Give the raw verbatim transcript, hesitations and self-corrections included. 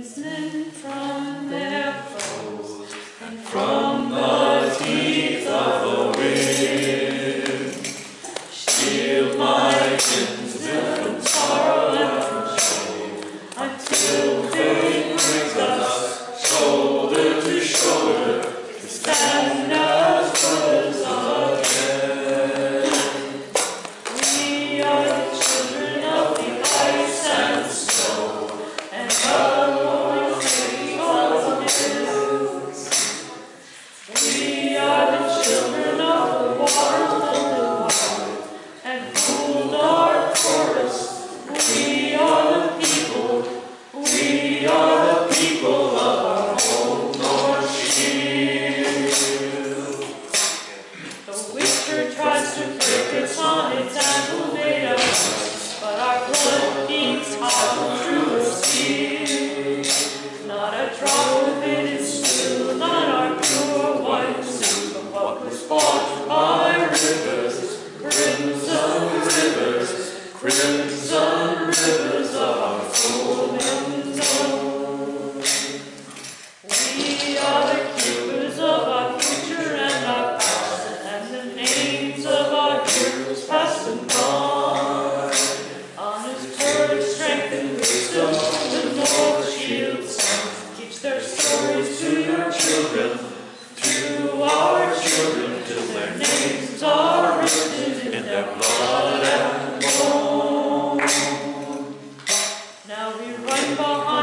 kinsmen from their foes, and from the teeth of the wind. Shield my kinsmen from sorrow and from shame, until fate brings us shoulder to shoulder to stand as brothers again. We are the children of the ice and snow, and the Lord's faithfulness. We are the children of the wild and the wild, and fooled our chorus. We are the people, we are the people of our home, North Shield. The whisper tries to prick us on its anvil made of ice, but our blood beats hot through the steel. Not a drop of it is still, not our pure white soup, but what was bought by rivers, crimson rivers, crimson rivers of our full men's own. We are the keepers of our future and our past, and the names of our heroes past and gone. Honest courage, strength, and wisdom, the North Shield sons teach their stories to your children, to our children, till their names are written in their blood and bone. Now we run behind